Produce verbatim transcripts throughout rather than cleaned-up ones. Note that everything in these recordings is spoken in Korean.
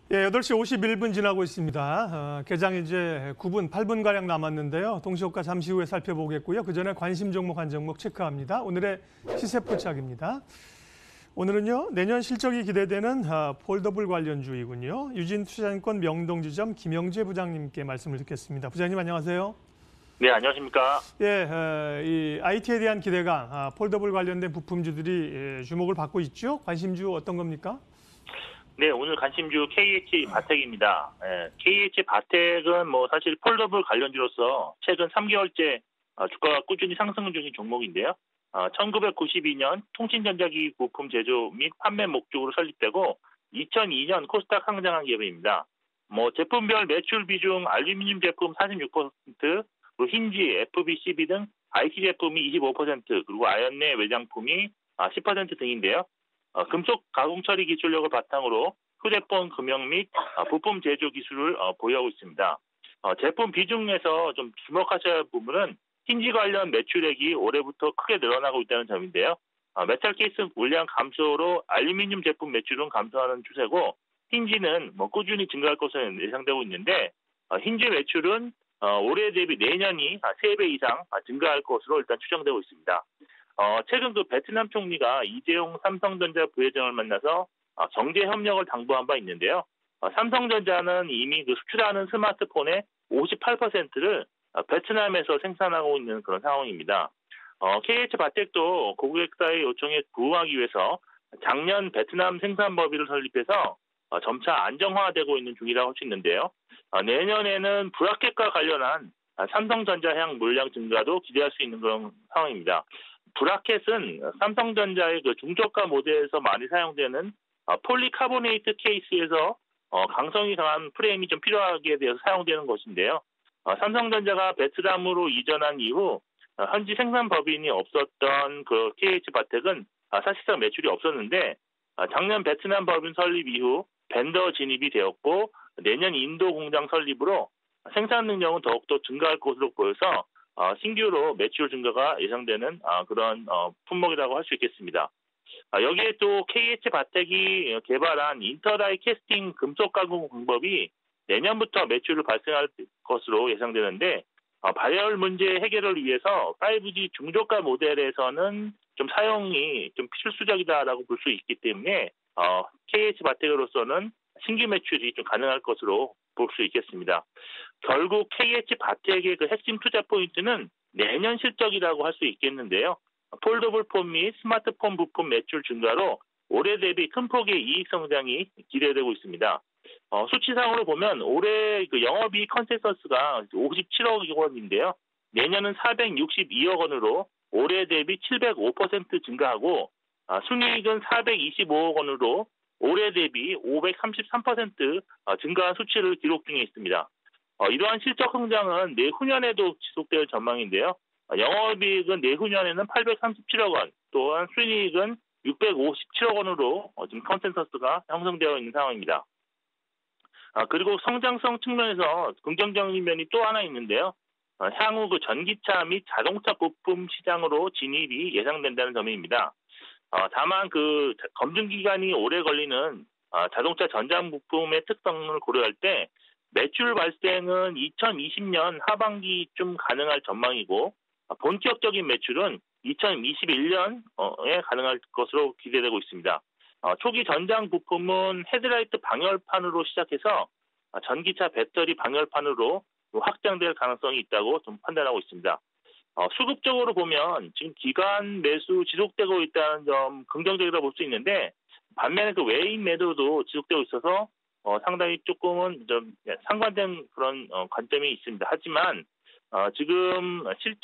예, 여덟 시 오십일 분 지나고 있습니다. 어, 개장 이제 구 분, 팔 분가량 남았는데요. 동시효과 잠시 후에 살펴보겠고요. 그 전에 관심 종목 한 종목 체크합니다. 오늘의 시세 포착입니다. 오늘은요, 내년 실적이 기대되는 아, 폴더블 관련주이군요. 유진투자증권 명동지점 김영재 부장님께 말씀을 듣겠습니다. 부장님 안녕하세요. 네, 안녕하십니까. 예, 어, 이 아이티에 대한 기대감, 아, 폴더블 관련된 부품주들이 예, 주목을 받고 있죠. 관심주 어떤 겁니까? 네, 오늘 관심주 케이에이치 바텍입니다. 예, 케이에이치 바텍은 뭐 사실 폴더블 관련주로서 최근 삼 개월째 어, 주가가 꾸준히 상승 중인 종목인데요. 어, 천구백구십이 년 통신전자기기 부품 제조 및 판매 목적으로 설립되고 이천이 년 코스닥 상장한 기업입니다. 뭐 제품별 매출 비중 알루미늄 제품 사십육 퍼센트, 그리고 힌지, 에프비씨비 등 아이티 제품이 이십오 퍼센트, 그리고 아연내 외장품이 십 퍼센트 등인데요. 어, 금속 가공 처리 기술력을 바탕으로 휴대폰 금형 및 어, 부품 제조 기술을 어, 보유하고 있습니다. 어, 제품 비중에서 좀 주목하셔야 할 부분은 힌지 관련 매출액이 올해부터 크게 늘어나고 있다는 점인데요. 어, 메탈 케이스 물량 감소로 알루미늄 제품 매출은 감소하는 추세고 힌지는 뭐 꾸준히 증가할 것으로 예상되고 있는데 어, 힌지 매출은 어, 올해 대비 내년이 세 배 이상 증가할 것으로 일단 추정되고 있습니다. 어, 최근 그 베트남 총리가 이재용 삼성전자 부회장을 만나서 어, 경제 협력을 당부한 바 있는데요. 어, 삼성전자는 이미 그 수출하는 스마트폰의 오십팔 퍼센트를 어, 베트남에서 생산하고 있는 그런 상황입니다. 어, 케이에이치 바텍도 고객사의 요청에 부응하기 위해서 작년 베트남 생산법인을 설립해서 어, 점차 안정화되고 있는 중이라고 할 수 있는데요. 어, 내년에는 브라켓과 관련한 어, 삼성전자 향 물량 증가도 기대할 수 있는 그런 상황입니다. 브라켓은 삼성전자의 그 중저가 모델에서 많이 사용되는 어, 폴리카보네이트 케이스에서 어, 강성이 강한 프레임이 좀 필요하게 되어서 사용되는 것인데요. 어, 삼성전자가 베트남으로 이전한 이후 어, 현지 생산 법인이 없었던 그 케이에이치 바텍은 아, 사실상 매출이 없었는데 어, 작년 베트남 법인 설립 이후 벤더 진입이 되었고 내년 인도 공장 설립으로 생산 능력은 더욱더 증가할 것으로 보여서 어, 신규로 매출 증가가 예상되는 어, 그런 어, 품목이라고 할 수 있겠습니다. 아, 여기에 또 케이에이치 바텍이 개발한 인터다이 캐스팅 금속 가공 방법이 내년부터 매출을 발생할 것으로 예상되는데 어, 발열 문제 해결을 위해서 파이브지 중저가 모델에서는 좀 사용이 좀 필수적이다라고 볼 수 있기 때문에 어, 케이에이치 바텍으로서는 신규 매출이 좀 가능할 것으로 볼 수 있겠습니다. 결국 케이에이치 바텍의 그 핵심 투자 포인트는 내년 실적이라고 할 수 있겠는데요. 폴더블 폰 및 스마트폰 부품 매출 증가로 올해 대비 큰 폭의 이익 성장이 기대되고 있습니다. 어, 수치상으로 보면 올해 그 영업이익 컨센서스가 오십칠억 원인데요. 내년은 사백육십이억 원으로 올해 대비 칠백오 퍼센트 증가하고 아, 순이익은 사백이십오억 원으로 올해 대비 오백삼십삼 퍼센트 증가한 수치를 기록 중에 있습니다. 어, 이러한 실적 성장은 내후년에도 지속될 전망인데요. 어, 영업이익은 내후년에는 팔백삼십칠억 원, 또한 순이익은 육백오십칠억 원으로 어, 지금 컨센서스가 형성되어 있는 상황입니다. 아, 그리고 성장성 측면에서 긍정적인 면이 또 하나 있는데요. 어, 향후 그 전기차 및 자동차 부품 시장으로 진입이 예상된다는 점입니다. 어, 다만 그 검증 기간이 오래 걸리는 어, 자동차 전장 부품의 특성을 고려할 때 매출 발생은 이천이십 년 하반기쯤 가능할 전망이고 어, 본격적인 매출은 이천이십일 년에 가능할 것으로 기대되고 있습니다. 어, 초기 전장 부품은 헤드라이트 방열판으로 시작해서 어, 전기차 배터리 방열판으로 확장될 가능성이 있다고 좀 판단하고 있습니다. 어, 수급적으로 보면 지금 기간 매수 지속되고 있다는 점 긍정적이라고 볼 수 있는데 반면에 그 외인 매도도 지속되고 있어서 어, 상당히 조금은 좀 상반된 그런 어, 관점이 있습니다. 하지만 어, 지금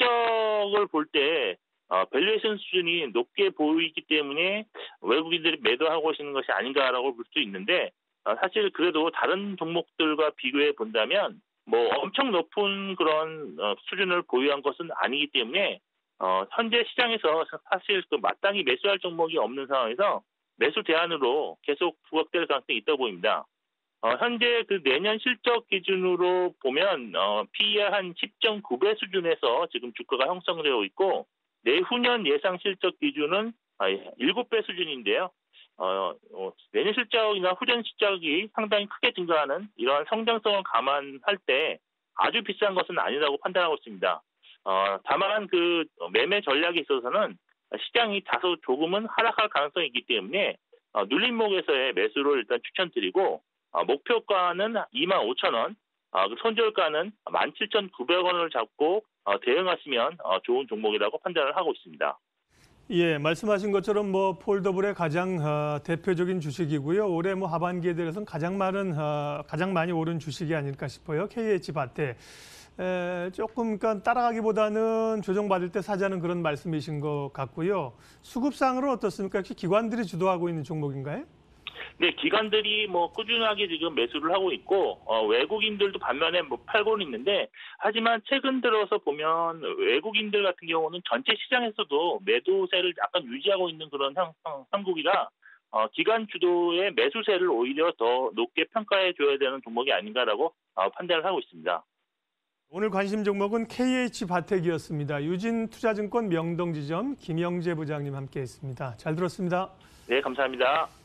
실적을 볼 때 어, 밸류에이션 수준이 높게 보이기 때문에 외국인들이 매도하고 있는 것이 아닌가라고 볼 수 있는데 어, 사실 그래도 다른 종목들과 비교해 본다면 뭐 엄청 높은 그런 어, 수준을 보유한 것은 아니기 때문에 어, 현재 시장에서 사실 그 마땅히 매수할 종목이 없는 상황에서 매수 대안으로 계속 부각될 가능성이 있다고 보입니다. 어, 현재 그 내년 실적 기준으로 보면 어, 피이알 한 십 점 구 배 수준에서 지금 주가가 형성되어 있고 내후년 예상 실적 기준은 아, 일곱 배 수준인데요. 어, 어, 내년 실적이나 후년 실적이 상당히 크게 증가하는 이러한 성장성을 감안할 때 아주 비싼 것은 아니라고 판단하고 있습니다. 어, 다만 그 매매 전략에 있어서는 시장이 다소 조금은 하락할 가능성이 있기 때문에 어, 눌림목에서의 매수를 일단 추천드리고 어, 목표가는 이만 오천 원, 어, 그 손절가는 만 칠천구백 원을 잡고 어, 대응하시면 어, 좋은 종목이라고 판단을 하고 있습니다. 예, 말씀하신 것처럼 뭐 폴더블의 가장 어, 대표적인 주식이고요. 올해 뭐 하반기에 대해서는 가장 많은 어, 가장 많이 오른 주식이 아닐까 싶어요. 케이에이치 바테. 에, 조금 그러니까 따라가기보다는 조정받을 때 사자는 그런 말씀이신 것 같고요. 수급상으로 어떻습니까? 혹시 기관들이 주도하고 있는 종목인가요? 네, 기관들이 뭐 꾸준하게 지금 매수를 하고 있고 어, 외국인들도 반면에 뭐 팔고는 있는데 하지만 최근 들어서 보면 외국인들 같은 경우는 전체 시장에서도 매도세를 약간 유지하고 있는 그런 상, 상, 상국이라 어, 기관 주도의 매수세를 오히려 더 높게 평가해 줘야 되는 종목이 아닌가라고 어, 판단을 하고 있습니다. 오늘 관심 종목은 케이에이치 바텍이었습니다. 유진투자증권 명동지점 김영재 부장님 함께했습니다. 잘 들었습니다. 네, 감사합니다.